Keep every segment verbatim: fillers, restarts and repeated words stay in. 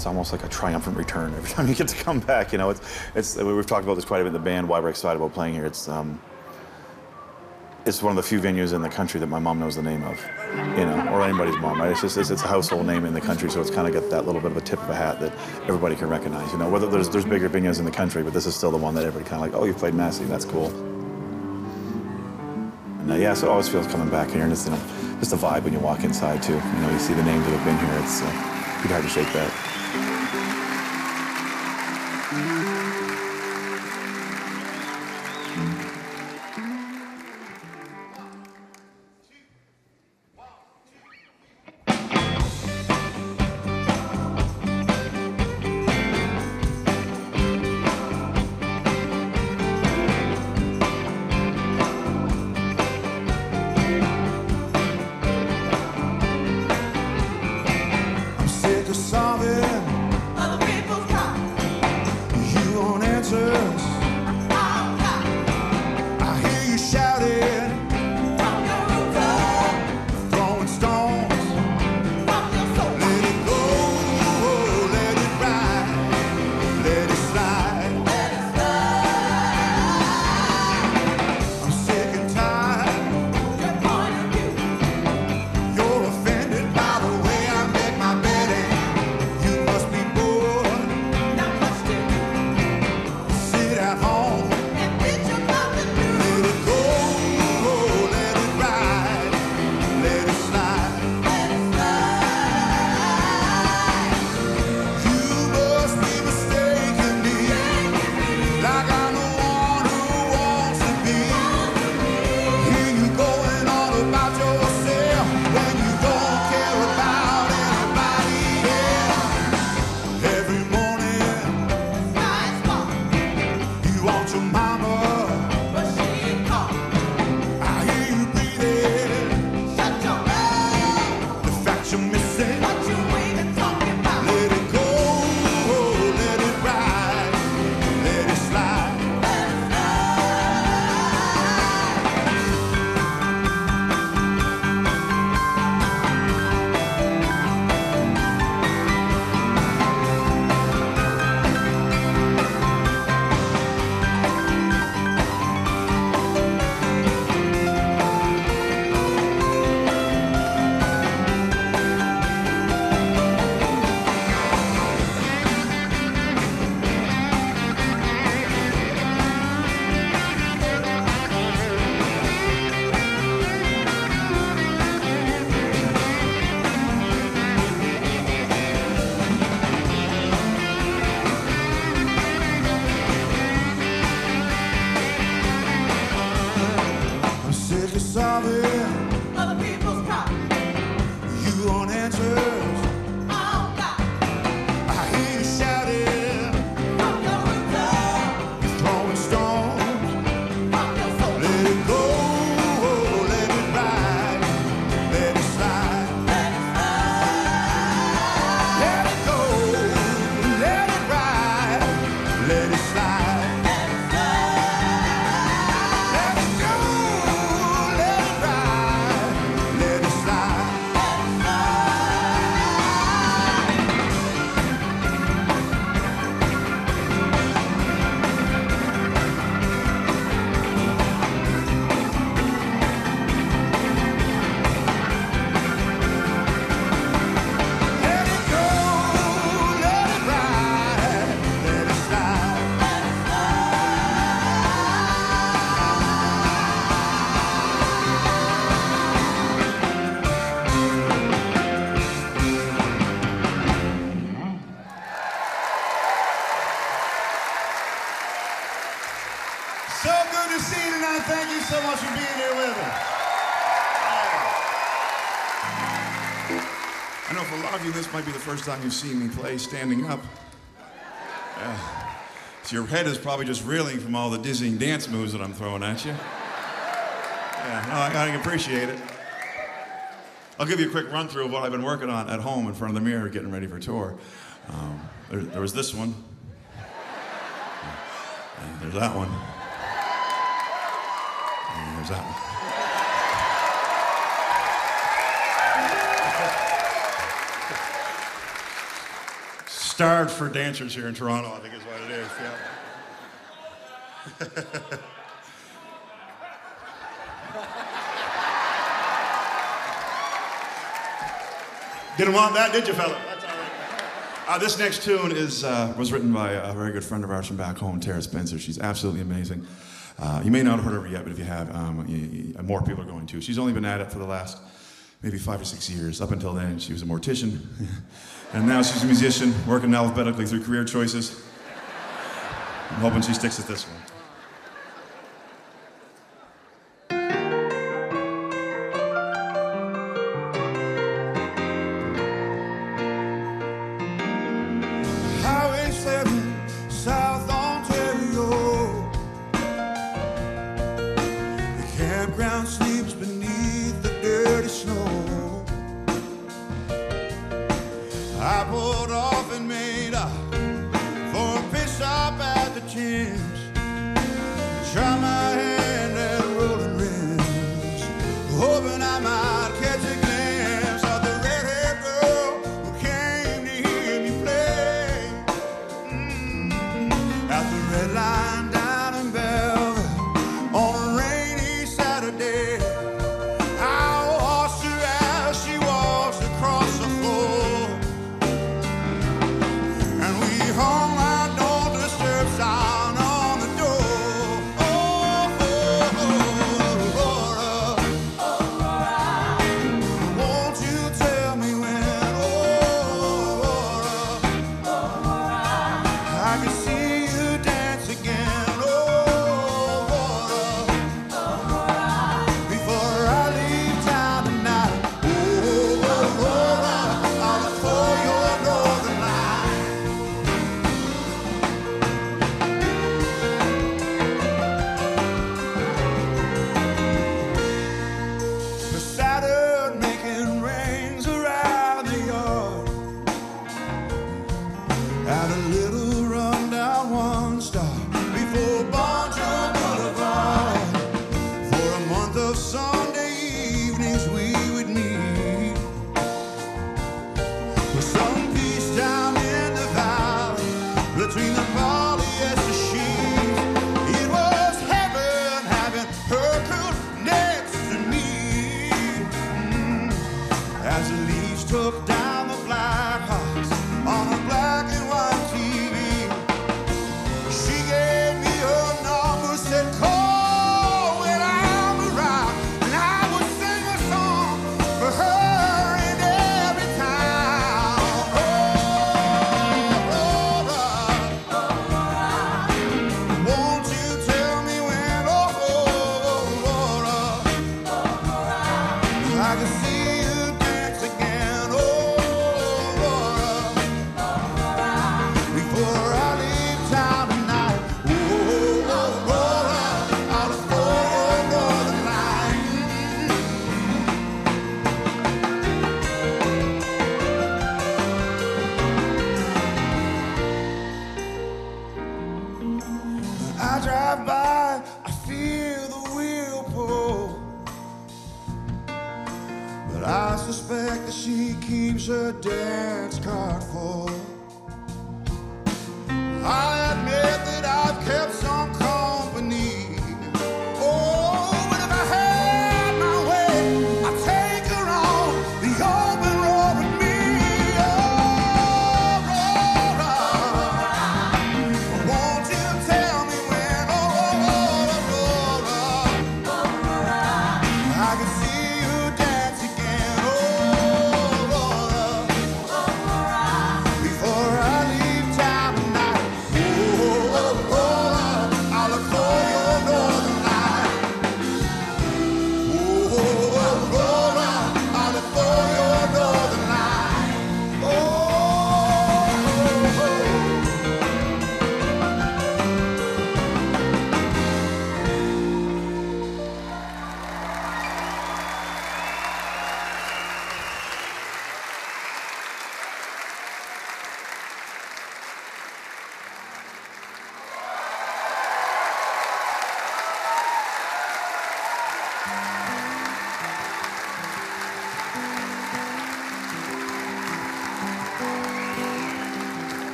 it's almost like a triumphant return every time you get to come back. You know, it's it's we've talked about this quite a bit in the band. Why we're excited about playing here. It's um, it's one of the few venues in the country that my mom knows the name of, you know, or anybody's mom. Right? It's just it's, it's a household name in the country, so it's kind of got that little bit of a tip of a hat that everybody can recognize. You know, whether there's there's bigger venues in the country, but this is still the one that everybody kind of like, oh, you played Massey, that's cool. And uh, yeah, so it always feels coming back here, and it's, you know, just a vibe when you walk inside too. You know, you see the names that have been here. It's uh, pretty hard to shake that. This might be the first time you've seen me play standing up. Uh, so your head is probably just reeling from all the dizzying dance moves that I'm throwing at you. Yeah, no, I, I appreciate it. I'll give you a quick run through of what I've been working on at home in front of the mirror getting ready for tour. Um, there, there was this one. And there's that one. And there's that one. starved for dancers here in Toronto, I think is what it is. Yeah. Didn't want that, did you, fella? That's all right. Uh, this next tune is uh, was written by a very good friend of ours from back home, Tara Spencer. She's absolutely amazing. Uh, you may not have heard of her yet, but if you have, um, you, you, more people are going to. She's only been at it for the last maybe five or six years. Up until then, she was a mortician. And now she's a musician, working alphabetically through career choices. I'm hoping she sticks with this one. Before I leave town tonight, oh, oh, oh, oh.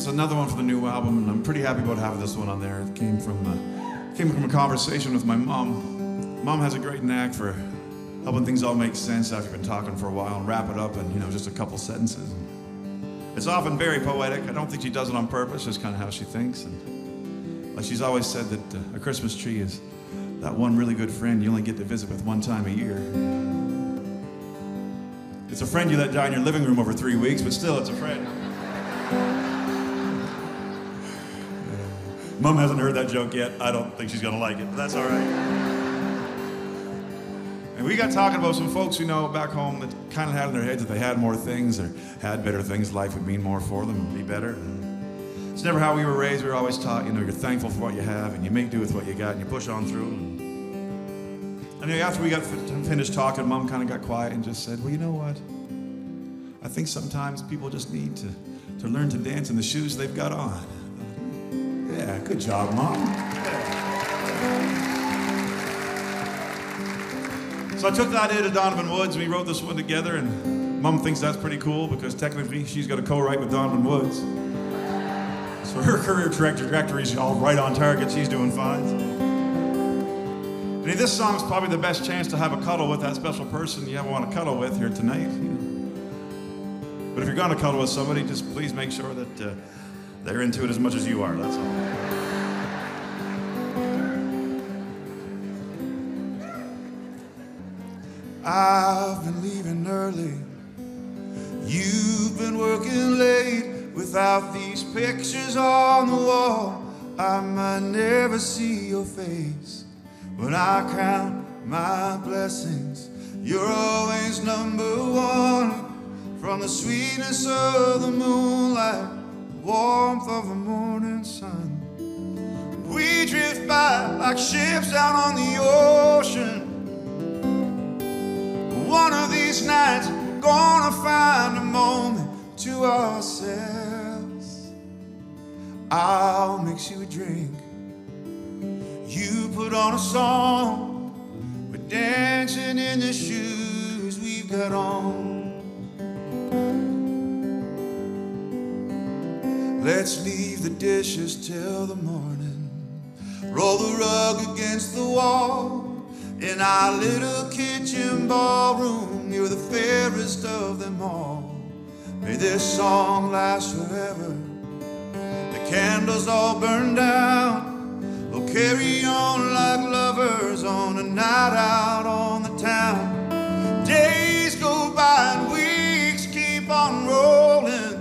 another one for the new album, and I'm pretty happy about having this one on there. It came from, uh, came from a conversation with my mom. Mom has a great knack for helping things all make sense after you've been talking for a while and wrap it up in, you know, just a couple sentences. It's often very poetic. I don't think she does it on purpose, just kind of how she thinks. And like she's always said that uh, a Christmas tree is that one really good friend you only get to visit with one time a year. It's a friend you let die in your living room over three weeks, but still, it's a friend. Mom hasn't heard that joke yet. I don't think she's gonna like it, but that's all right. And we got talking about some folks we know back home that kind of had in their heads that they had more things or had better things. Life would mean more for them and be better. And it's never how we were raised. We were always taught, you know, you're thankful for what you have and you make do with what you got and you push on through. And after we got finished talking, Mom kind of got quiet and just said, well, you know what? I think sometimes people just need to, to learn to dance in the shoes they've got on. Yeah, good job, Mom. Yeah. So I took that in to Donovan Woods, and we wrote this one together, and Mom thinks that's pretty cool because technically she's got a co-write with Donovan Woods. So her career trajectory is all right on target. She's doing fine. And this song's probably the best chance to have a cuddle with that special person you ever want to cuddle with here tonight. You know? But if you're going to cuddle with somebody, just please make sure that uh, they're into it as much as you are, that's all. I've been leaving early. You've been working late. Without these pictures on the wall, I might never see your face. When I count my blessings, you're always number one. From the sweetness of the moonlight, warmth of the morning sun, we drift by like ships out on the ocean. One of these nights we're gonna find a moment to ourselves. I'll mix you a drink, you put on a song, we're dancing in the shoes we've got on. Let's leave the dishes till the morning. Roll the rug against the wall. In our little kitchen ballroom, you're the fairest of them all. May this song last forever. The candles all burn down. We'll carry on like lovers on a night out on the town. Days go by and weeks keep on rolling.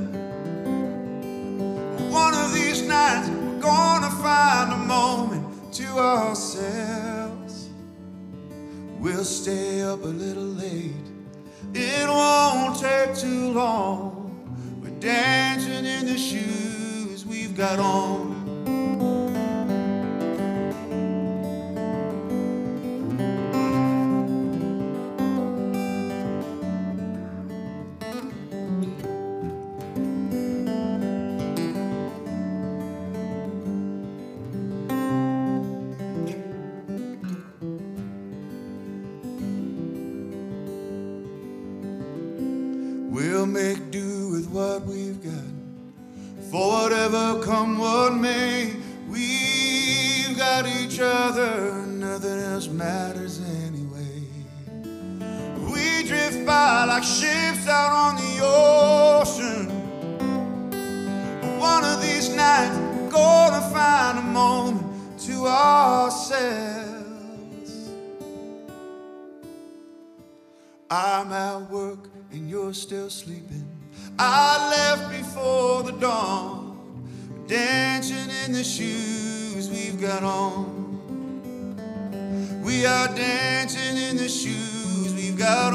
One of these nights we're gonna find a moment to ourselves. We'll stay up a little late, it won't take too long. We're dancing in the shoes we've got on. We'll make do with what we've got. For whatever come what may, we've got each other, nothing else matters anyway. We drift by like ships out on the ocean. One of these nights we're gonna find a moment to ourselves. I'm at work and you're still sleeping. I left before the dawn, dancing in the shoes we've got on. We are dancing in the shoes we've got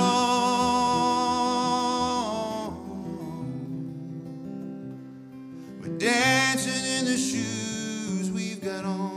on. We're dancing in the shoes we've got on.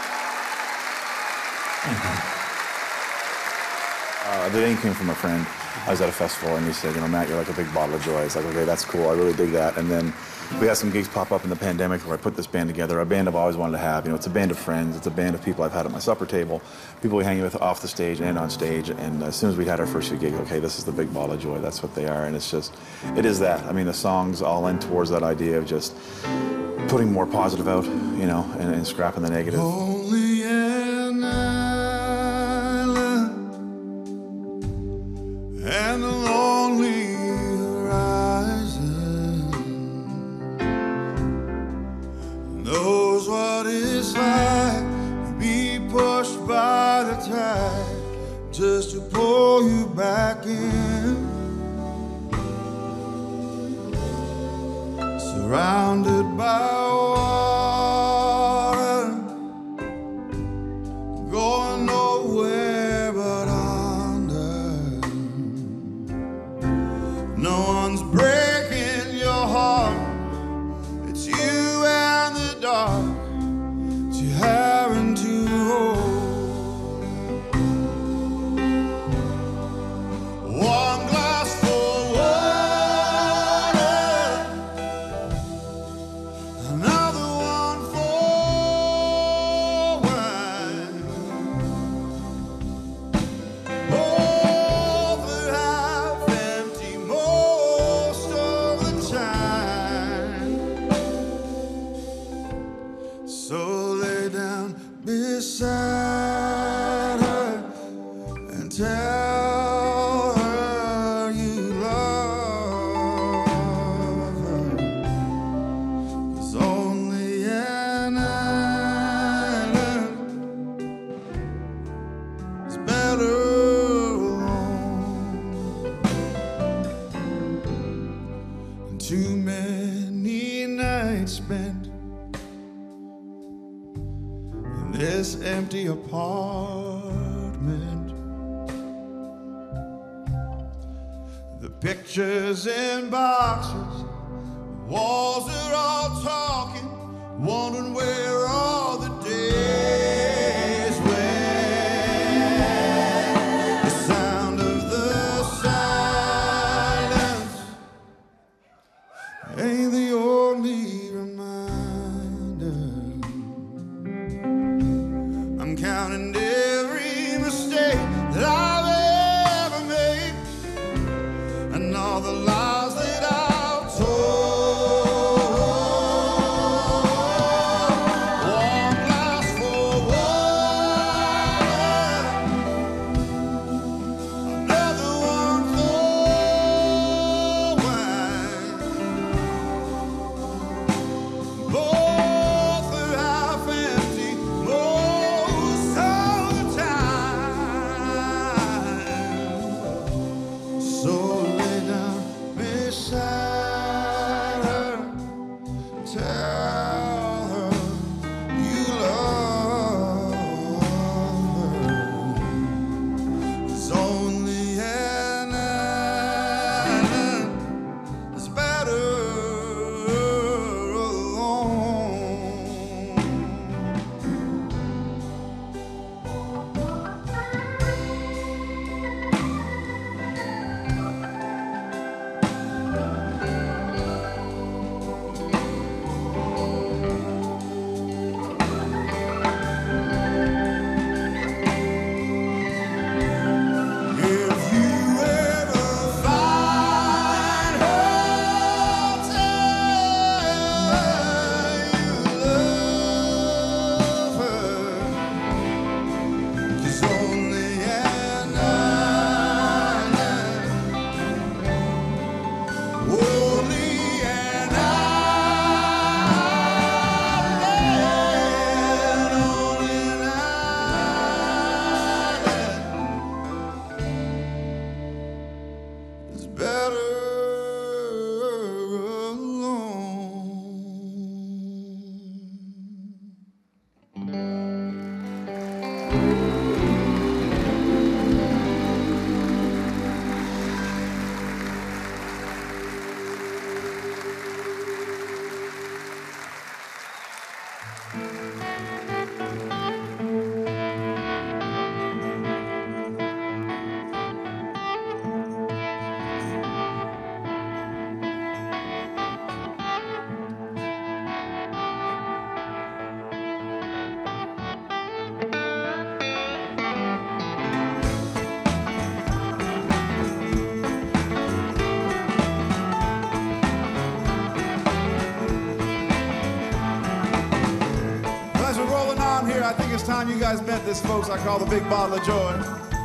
Uh, the name came from a friend. I was at a festival and he said, you know, Matt, you're like a big bottle of joy. I was like, okay, that's cool. I really dig that. And then we had some gigs pop up in the pandemic where I put this band together, a band I've always wanted to have. You know, it's a band of friends. It's a band of people I've had at my supper table, people we hang with off the stage and on stage. And as soon as we had our first few gigs, okay, this is the big bottle of joy. That's what they are. And it's just, it is that. I mean, the songs all end towards that idea of just putting more positive out, you know, and, and scrapping the negative. Only an island and a lonely horizon knows what it's like to be pushed by the tide just to pull you back in. Surrounded by water, going nowhere but under. No one's breaking your heart. It's you and the dark that you're having to hold. One glass for water, another one for wine. Both are half empty most of the time. So lay down beside her and tell her you love her. There's only an island. It's better alone. And too many nights spent in this empty apartment. The pictures in boxes, walls are all talking, wondering where all the days went. The sound of the silence ain't the only reminder. I'm counting every mistake that I've ever made and all the lies that I've told. One glass for water, another one for wine. Both are half empty most of the time. time you guys met this, folks, I call the Big Bottle of Joy.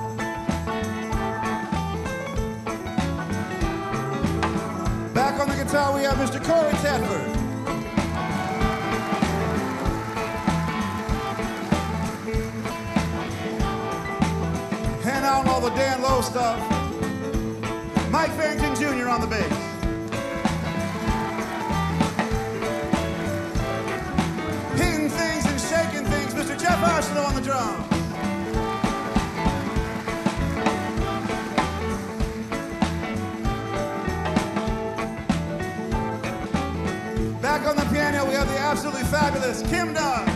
Back on the guitar, we have Mister Corey Tedford. And on all the Dan Lowe stuff, Mike Farrington Junior on the bass. Hitting things and shaking things, Mister Jeff Arsenault on the drums. Back on the piano, we have the absolutely fabulous Kim Dunn.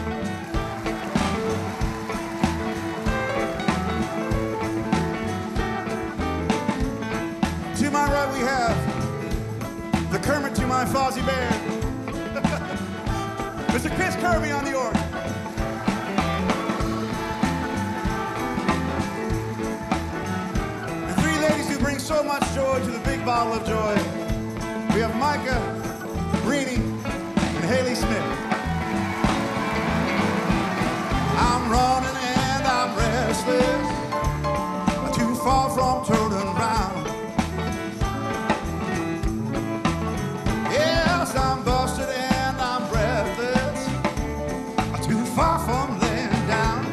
To my right, we have the Kermit to my Fozzie Bear, Mister Chris Kirby on the organ. And three ladies who bring so much joy to the Big Bottle of Joy. We have Micah, Reenie, and Haley Smith. I'm running and I'm restless, too far from turning round. Yes, I'm busted and I'm breathless, too far from laying down.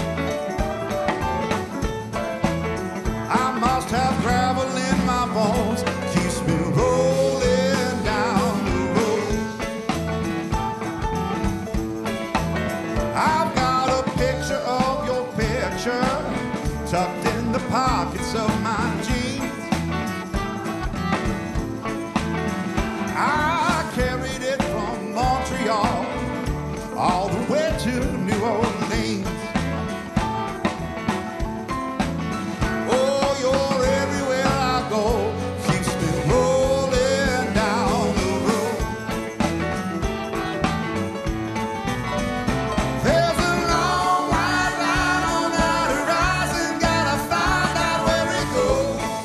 I must have gravel in my bones, keeps me rolling down the road. I've got a picture of your picture tucked in the pockets of my jeans. I carried it from Montreal all the way to New Orleans. Oh, you're everywhere I go, keeps me rolling down the road. There's a long white line on that horizon, gotta find out where it goes.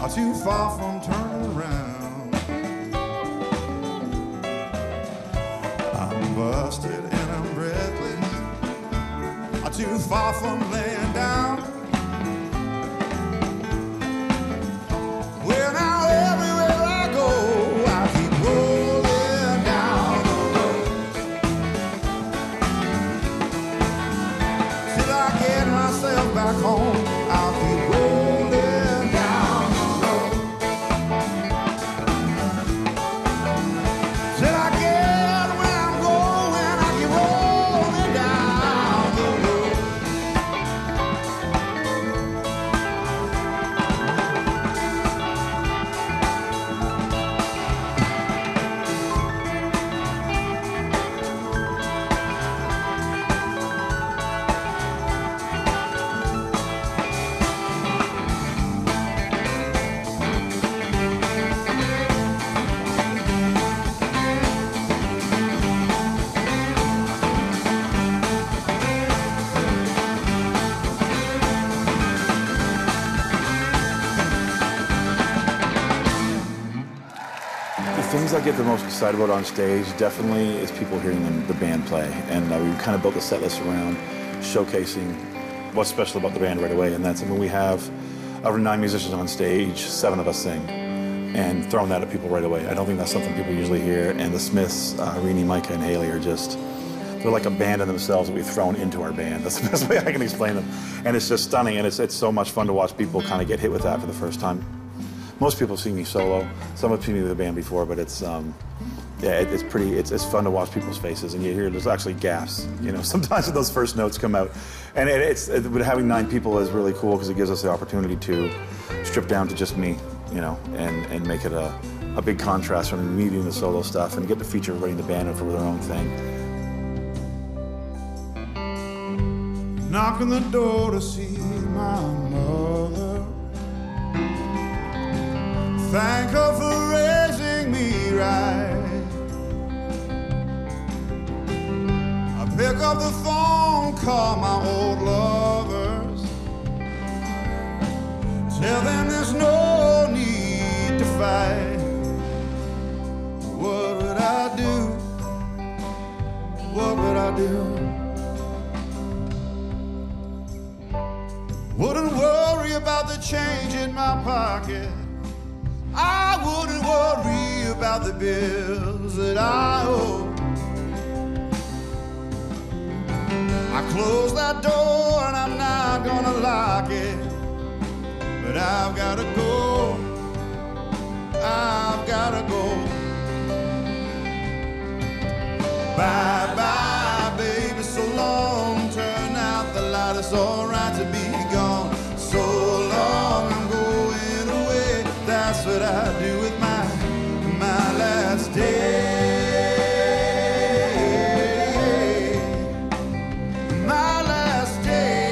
not too far from turning around. I'm busted and I'm breathless, not too far from laying down. Well, now everywhere I go, I keep rolling down the road till I get myself back home. I'll keep rolling down the road till I get where I'm going. I keep rolling down the road. The things I get the most excited about on stage definitely is people hearing them, the band play. And uh, we kind of built the set list around showcasing what's special about the band right away. And that's when we have over nine musicians on stage, seven of us sing. And throwing that at people right away. I don't think that's something people usually hear. And the Smiths, uh, Renee, Micah, and Haley are just, they're like a band in themselves that we've thrown into our band. That's the best way I can explain them. And it's just stunning, and it's, it's so much fun to watch people kind of get hit with that for the first time. Most people see me solo. Some have seen me with the band before, but it's, um, yeah, it, it's pretty, it's, it's fun to watch people's faces, and you hear there's actually gasps, you know, sometimes when those first notes come out. And it, it's, it, but having nine people is really cool because it gives us the opportunity to strip down to just me, you know, and, and make it a, a big contrast from me doing the solo stuff and get to feature everybody in the band for their own thing. Knock on the door to see my mother. Thank her for raising me right. I pick up the phone, call my old lovers. Tell them there's no need to fight. What would I do? What would I do? Wouldn't worry about the change in my pocket. I wouldn't worry about the bills that I owe. I close that door and I'm not gonna lock it. But I've gotta go. I've gotta go. Bye bye, baby, so long. Turn out the light, it's alright to be gone. So long, I'm going away. That's what I do with my, my last day. My last day.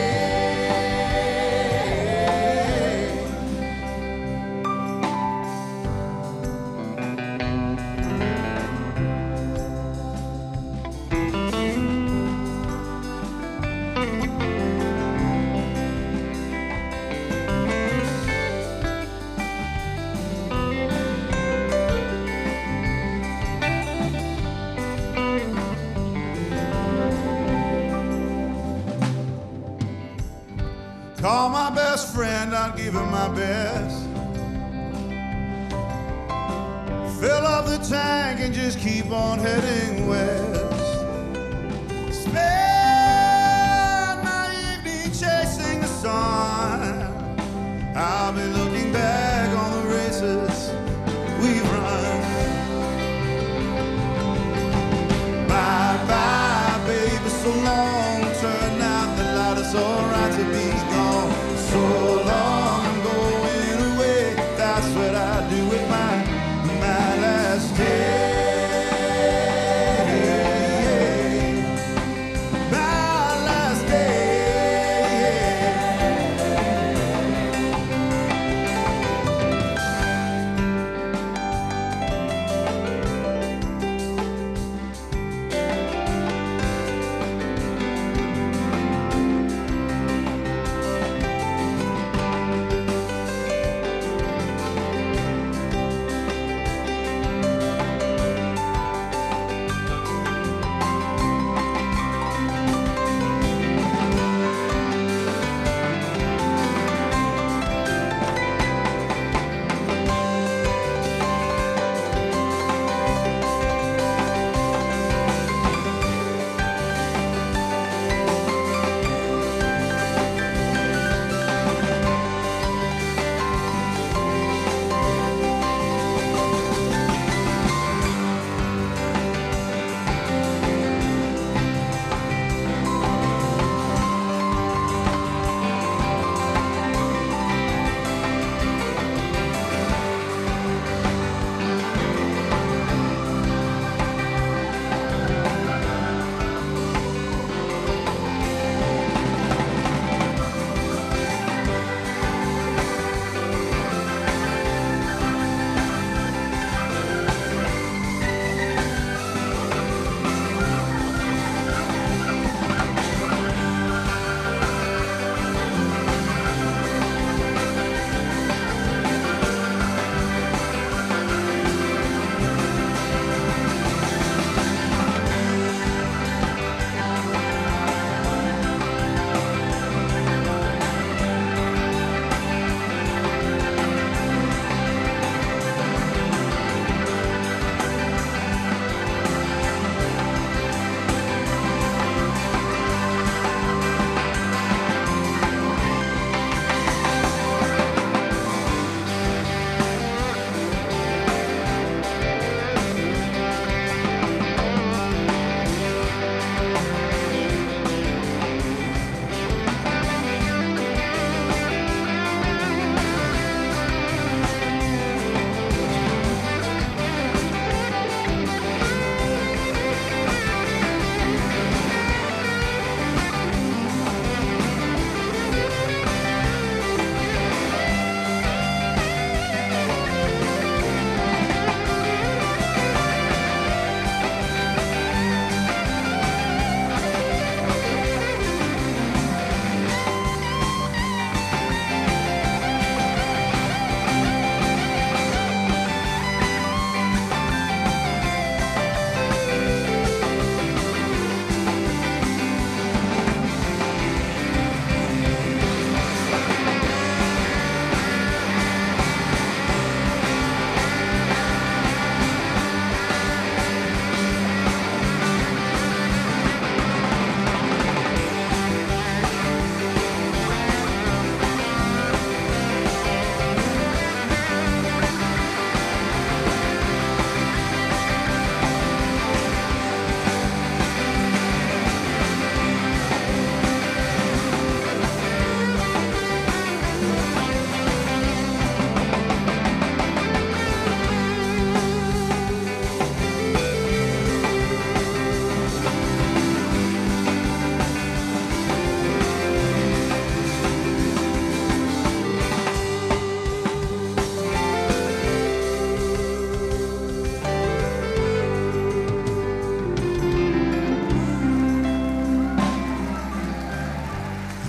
Call my best friend, I'll give him my best. Fill up the tank and just keep on heading west. Spend my evening chasing the sun. I'll be looking back on the races we've run. Bye bye, baby, so long. Turn out the light, it's alright to be gone. So long, I'm going away. That's what I do with my, my last day.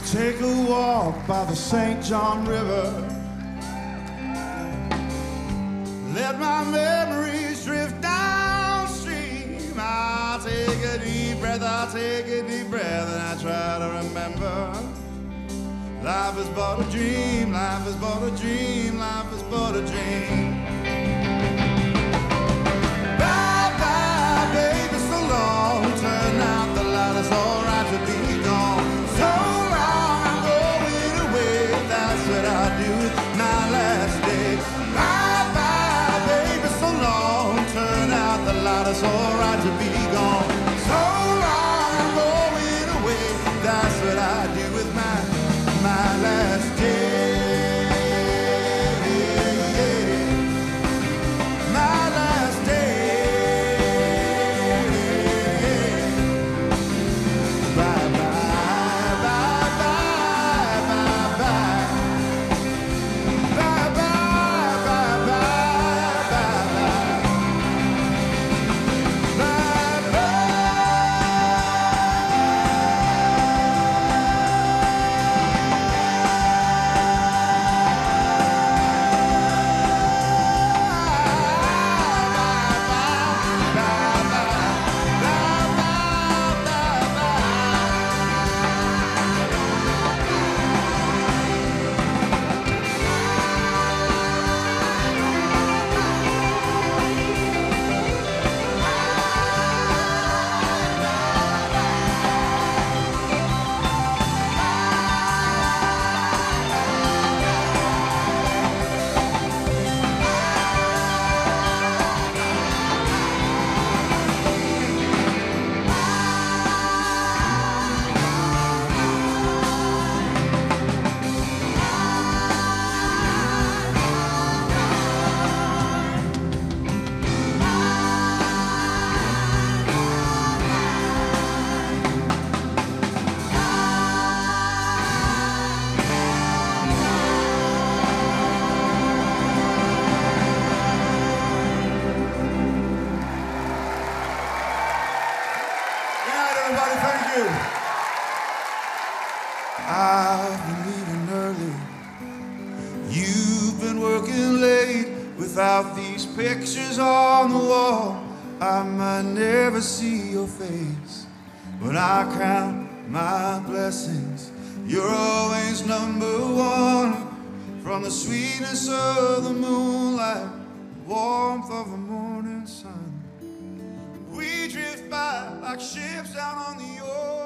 take a walk by the Saint John River. Let my memories drift downstream. I'll take a deep breath, I'll take a deep breath, and I try to remember. Life is but a dream, life is but a dream, life is but a dream. Bye bye, baby, so long. Turn out the light, it's alright to be gone. So long, I'm going away. That's what I do with my last day. Bye bye, baby, so long. Turn out the light, it's alright to be gone. So long, I'm going away. That's what I do with my my last day. My last day. Bye bye, bye bye, bye bye. Bye bye, bye bye, bye bye. Bye bye. I've been leaving early. You've been working late. Without these pictures on the wall, I might never see your face. When I count my blessings, you're always number one. From the sweetness of the moonlight, warmth of the morning sun, we drift by like ships out on the ocean.